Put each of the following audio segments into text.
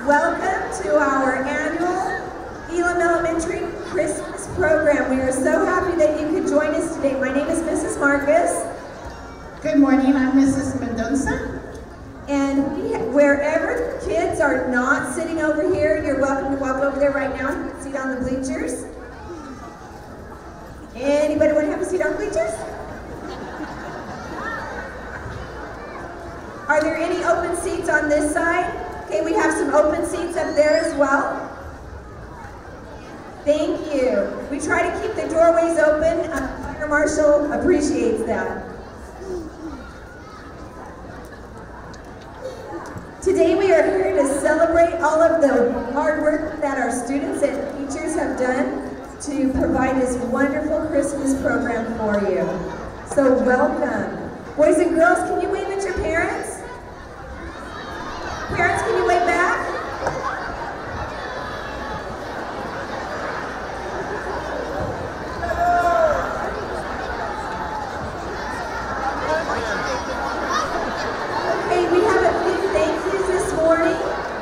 Welcome to our annual Elim Elementary Christmas program. We are so happy that you could join us today. My name is Mrs. Marcus. Good morning, I'm Mrs. Mendoza. And wherever kids are not sitting over here, you're welcome to walk over there right now and sit on the bleachers. Anybody want to have a seat on the bleachers? Are there any open seats on this side? Okay, we have some open seats up there as well. Thank you. We try to keep the doorways open. Fire Marshal appreciates that. Today we are here to celebrate all of the hard work that our students and teachers have done to provide this wonderful Christmas program for you. So welcome. Boys and girls, can you wave at your parents? Parents, can you wave back? Okay, we have a few thank yous this morning.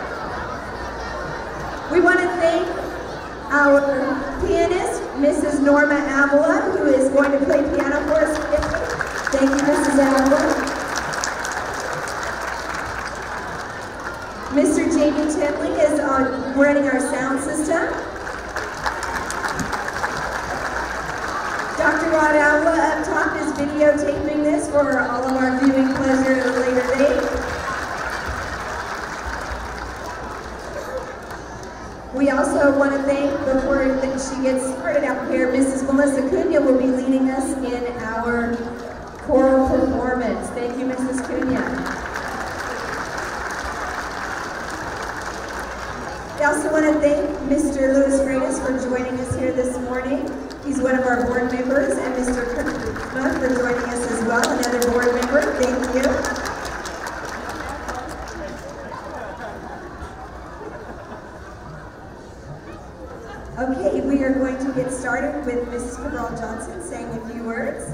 We want to thank our pianist, Mrs. Norma Avila, who is going to play piano for us today. Thank you, Mrs. Avila. Mr. Jamie Tinley is running our sound system. Dr. Rod Avila up top is videotaping this for all of our viewing pleasure at a later date. We also want to thank, before she gets started out here, Mrs. Melissa Cunha will be leading us in our choral performance. Thank you, Mrs. Cunha. We also want to thank Mr. Louis Freitas for joining us here this morning. He's one of our board members, and Mr. Kirk for joining us as well, another board member. Thank you. Okay, we are going to get started with Mrs. Cabral Johnson saying a few words.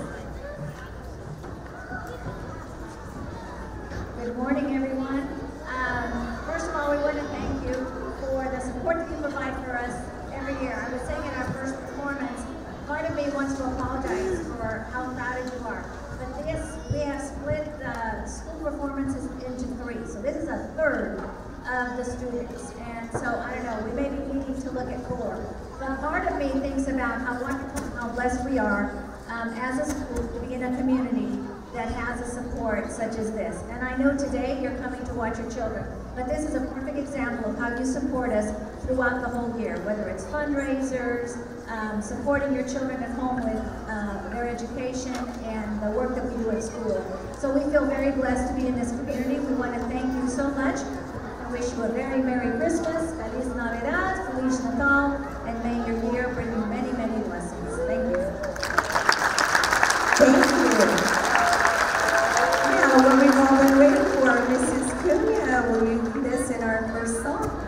Good morning, everyone. First of all, we want to thank you for the support that you provide for us every year. I was saying in our first performance, part of me wants to apologize for how crowded you are. But we have split the school performances into 3. So this is a third of the students. And so, I don't know, we may be needing to look at 4. But part of me thinks about how wonderful, how blessed we are as a school to be in a community that has a support such as this. And I know today you're coming to watch your children, but this is a perfect example of how you support us throughout the whole year, whether it's fundraisers, supporting your children at home with their education, and the work that we do at school. So we feel very blessed to be in this community. We want to thank you so much. I wish you a very Merry Christmas, Feliz Navidad, Feliz Natal, and may your year bring you many, many blessings. Thank you. Thank you. Now, when we've all been waiting for Mrs. Cunha, will you lead us in our first song?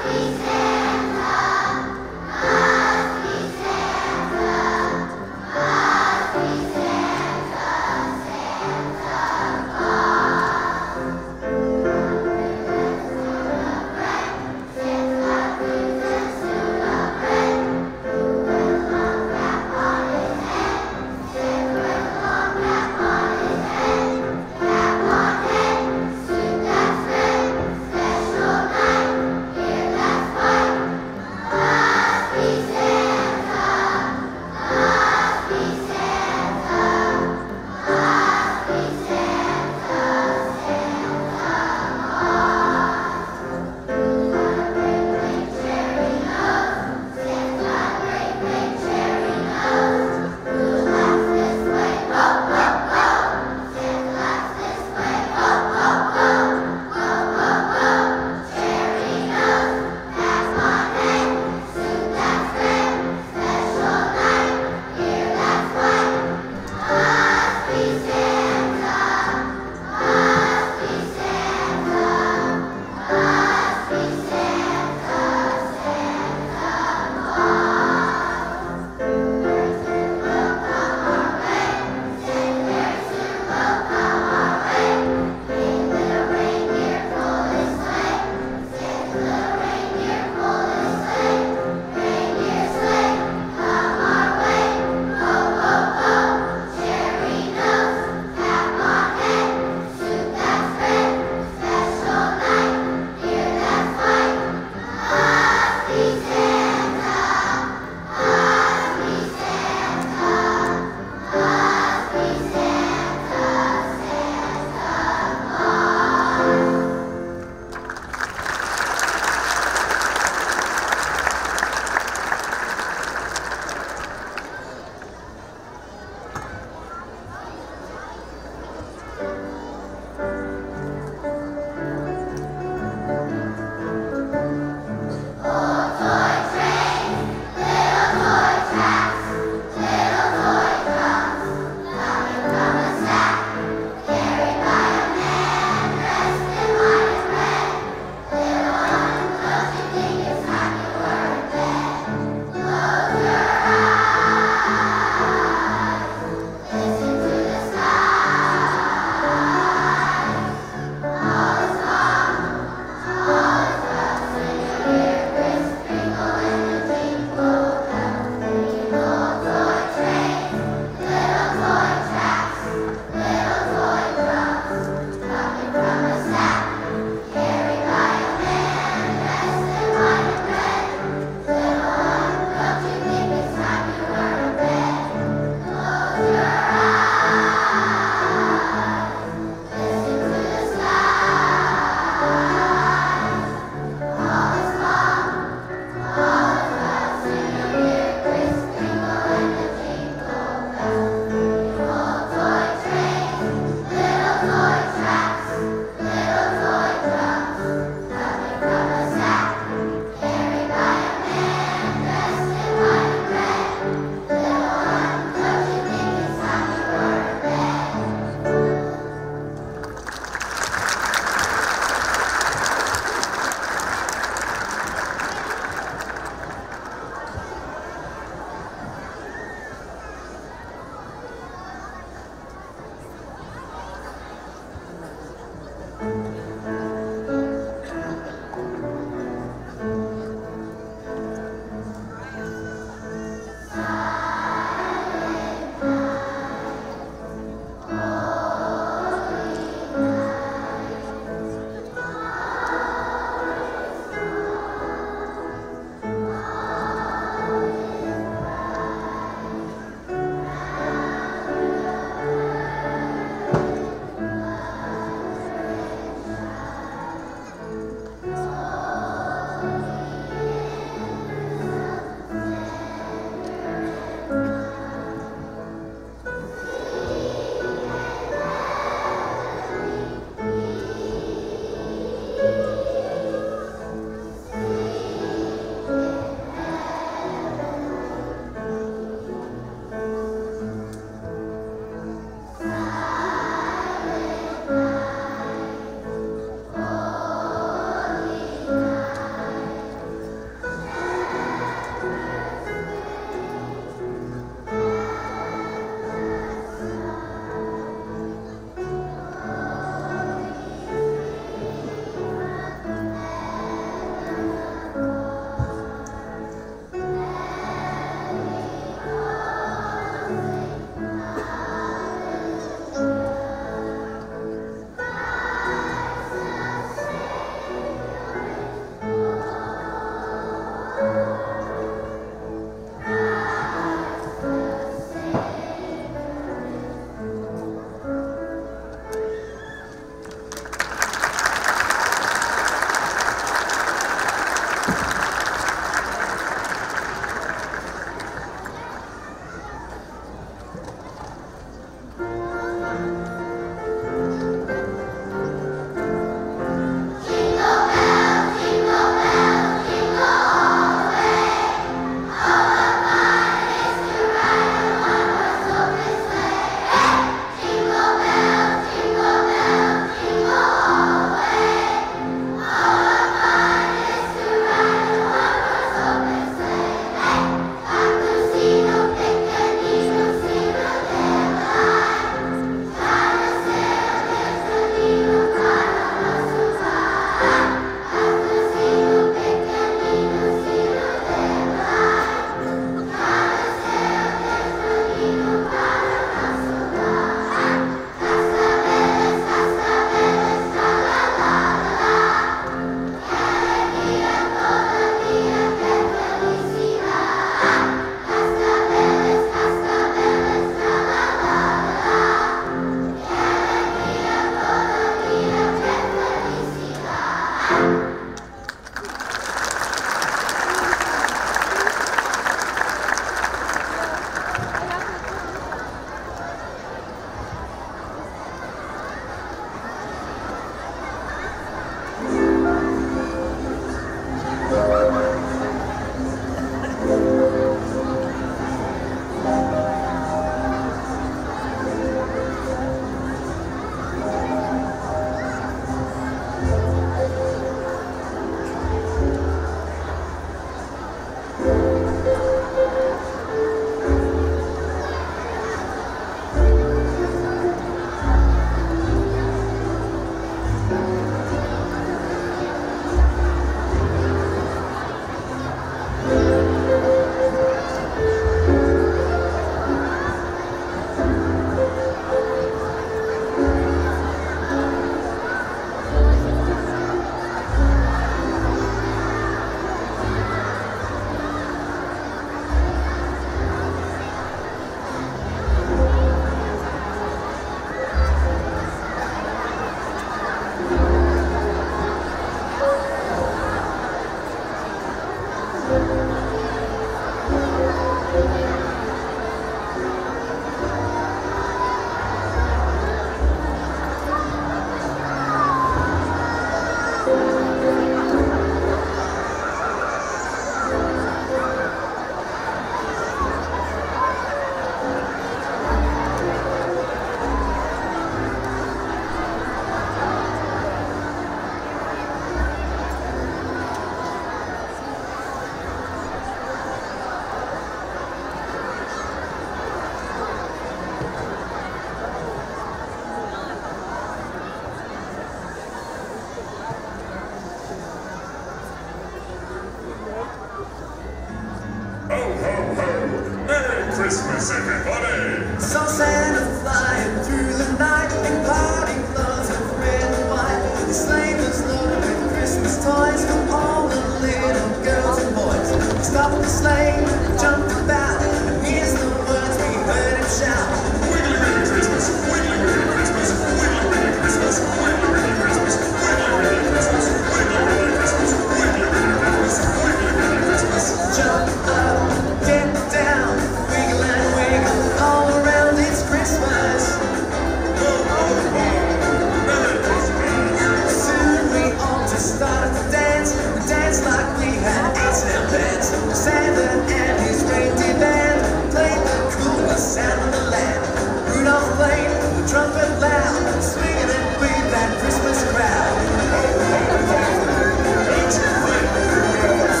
Christmas, everybody! Saw Santa flying through the night in party clothes of red and white. The sleigh was loaded with Christmas toys for all the little girls and boys. He stopped the sleigh, jumped about, and here's the words we heard him shout. Wiggly wiggly Christmas, wiggly wiggly Christmas, wiggly wiggly Christmas, wiggly wiggly Christmas, wiggly wiggly Christmas, wiggly wiggly Christmas, wiggly wiggly Christmas, wiggly wiggly Christmas. Jump up, get down, wiggle and wiggle, all around it's Christmas. Ho, ho, ho! Merry Christmas! Soon we all just started to dance. We danced like we had 8 snap bands. Santa and his reindeer band played the coolest sound in the land. Rudolph played the trumpet loud, swinging it with that Christmas crowd. Ho, ho, ho! That's great, Rudolph!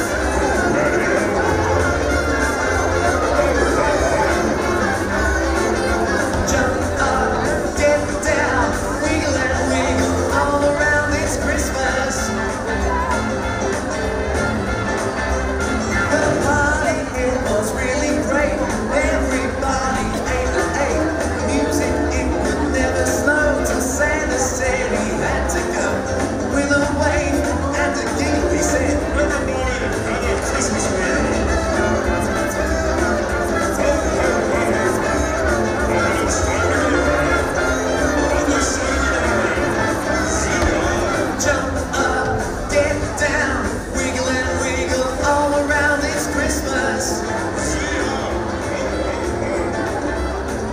Jump up, get down, wiggle and wiggle, all around it's Christmas. The party, it was really great. Everybody ate and ate. The music, it would never slow till Santa said he had to go. With a wave and a giggle he said, Everybody, have a Christmas meal! Ho, ho, ho! Oh, it's time to go home! On the side of the road! See ya! jump up, get down, wiggle and wiggle, all around it's Christmas. See ya! Ho, ho, ho!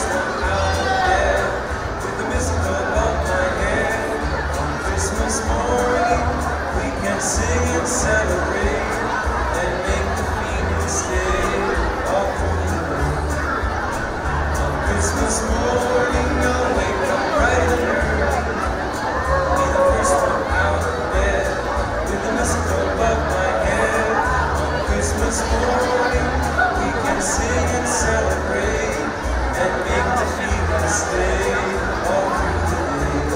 first one out of bed with the mistletoe above my head. On Christmas morning, we can sing and celebrate and make the feeling stay all through the night. On Christmas morning, I'll wake up bright and early, be the first one out of bed with the mistletoe above my head. On Christmas morning, we can sing and celebrate and make the feeling stay all through the day.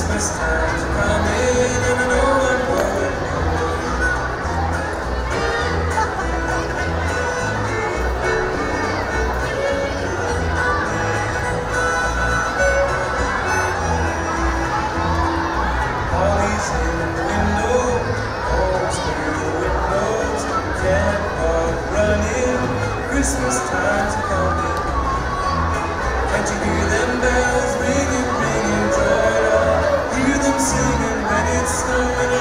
Christmas time's coming, and I know I'm going home. Holly's in the window, homes through the windows, can't walk running, Christmas time's coming. Can't you hear them bells ringing, ringing, joy on? Hear them singing when it's snowing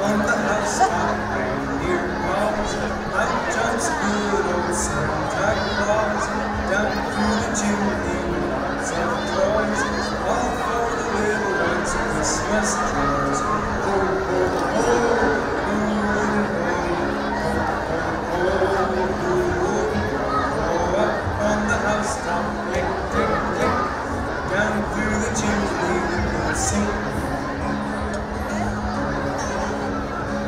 on the housetop, and here comes, out jumps good old Santa Claus, down through the chimney, lots of toys, all for the little ones' Christmas toys. Ho, ho, ho, ho, up on the housetop, click, click, click, down through the chimney, sing.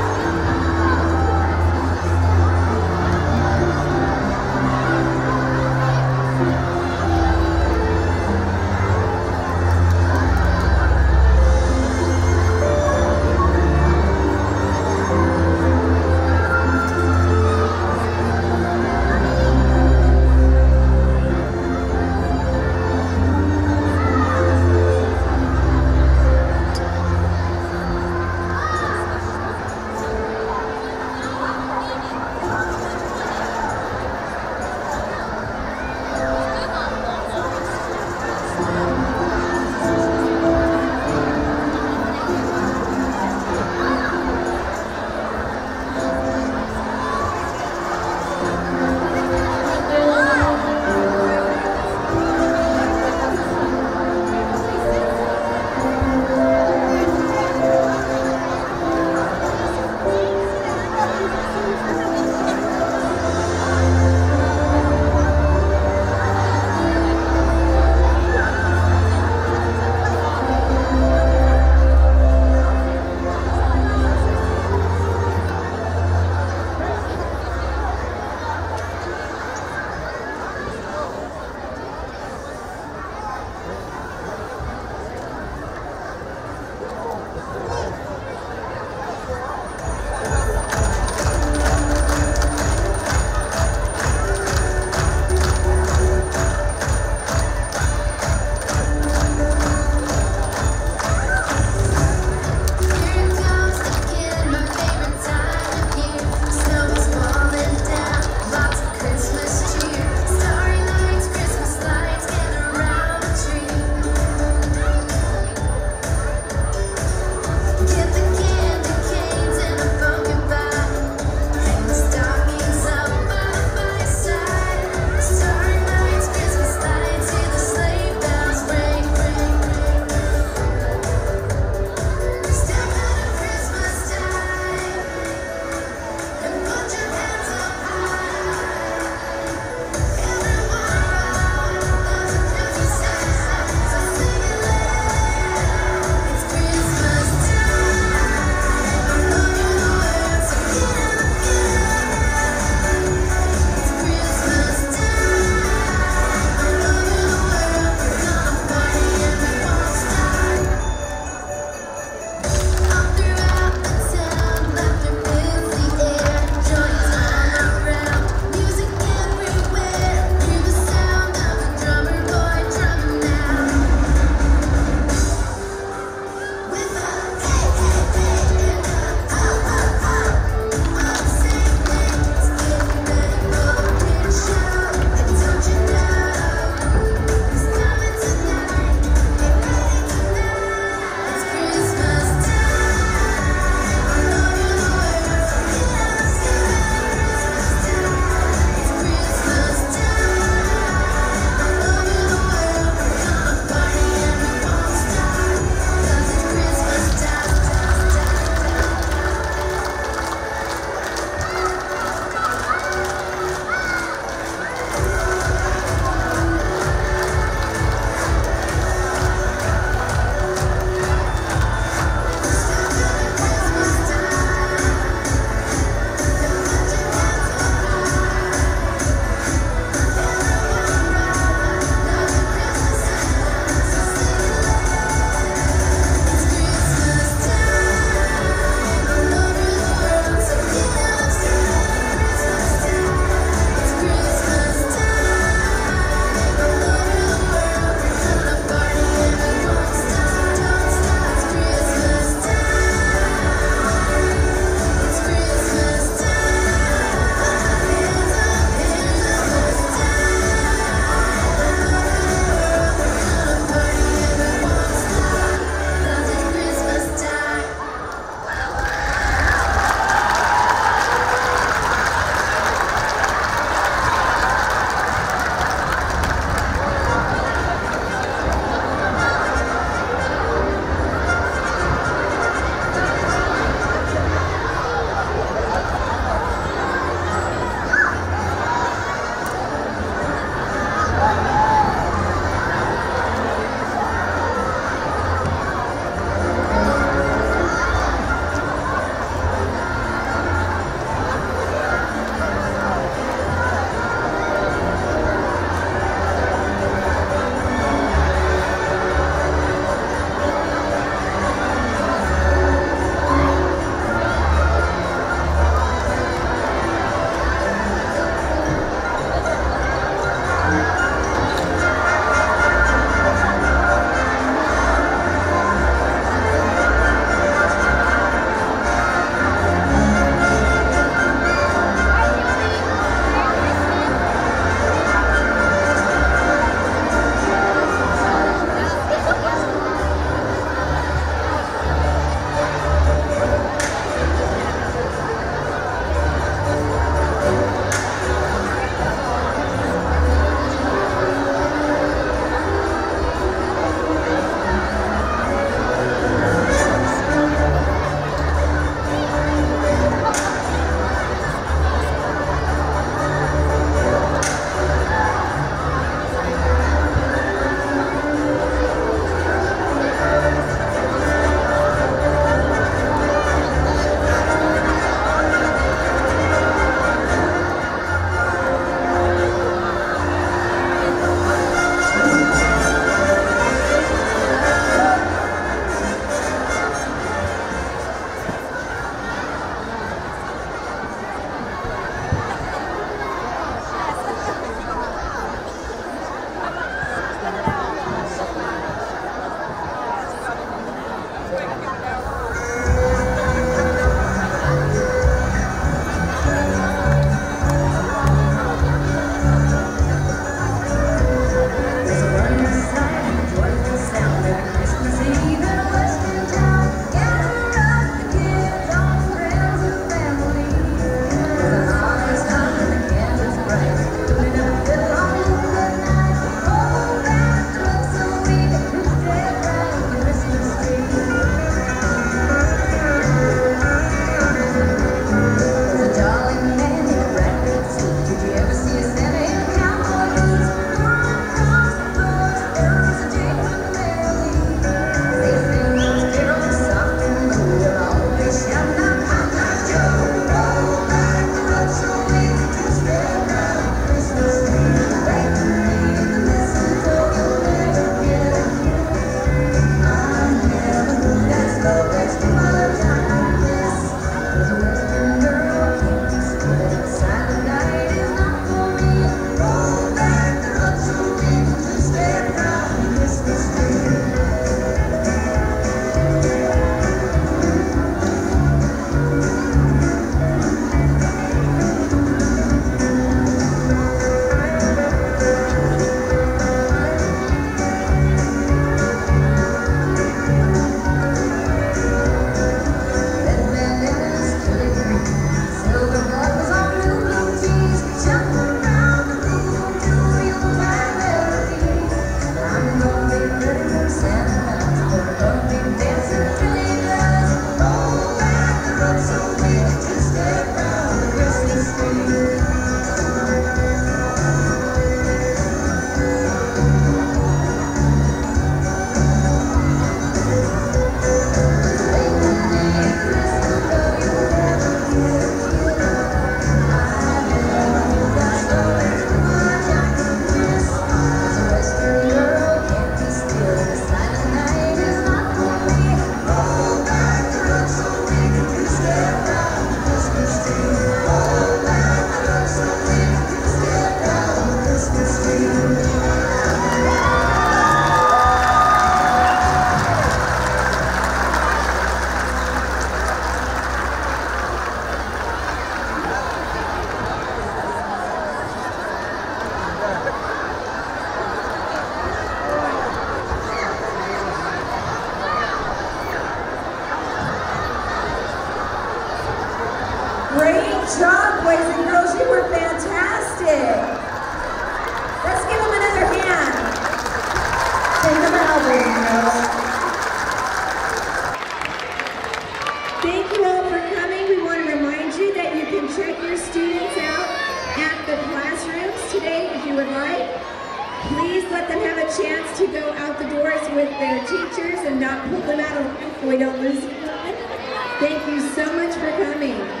chance to go out the doors with their teachers and not pull them out of so we don't lose them. Thank you so much for coming.